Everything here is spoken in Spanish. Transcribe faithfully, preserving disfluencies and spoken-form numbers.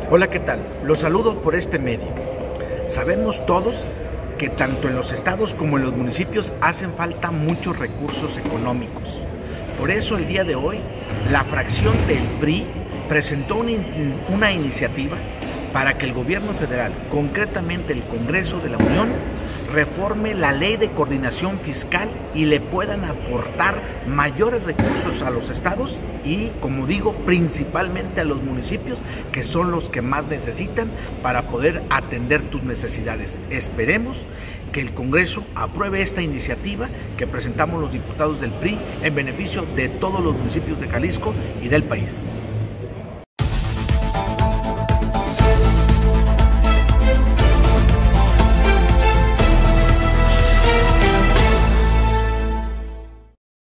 Hola, ¿qué tal? Los saludo por este medio. Sabemos todos que tanto en los estados como en los municipios hacen falta muchos recursos económicos. Por eso el día de hoy, la fracción del P R I presentó una, in una iniciativa para que el gobierno federal, concretamente el Congreso de la Unión, reforme la ley de coordinación fiscal y le puedan aportar mayores recursos a los estados y, como digo, principalmente a los municipios, que son los que más necesitan para poder atender tus necesidades. Esperemos que el Congreso apruebe esta iniciativa que presentamos los diputados del P R I en beneficio de todos los municipios de Jalisco y del país.